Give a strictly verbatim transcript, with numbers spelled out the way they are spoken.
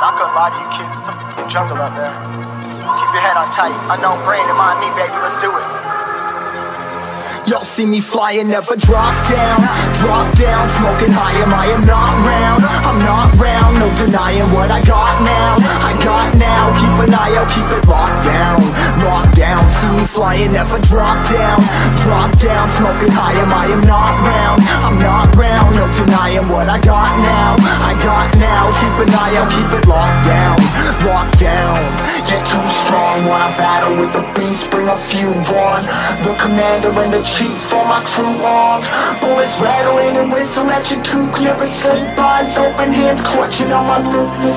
Not gonna lie to you kids, it's a f***ing jungle out there. Keep your head on tight, unknown brain and mind me, baby, let's do it. Y'all see me flying, never drop down. Drop down, smoking high, am I am not round. I'm not round, no denying what I got now. I got now, keep an eye out, keep it locked down. Locked down, see me flying, never drop down. Drop down, smoking high, am I am not round. I'm not round, no denying what I got now. I got now, keep an eye out, keep it locked down. Locked down, you're too strong. Wanna battle with the beast, bring a few on. The commander and the chief for my crew on. Bullets rattling and whistle at your toque. Never sleep, eyes open, hands clutching on my loot.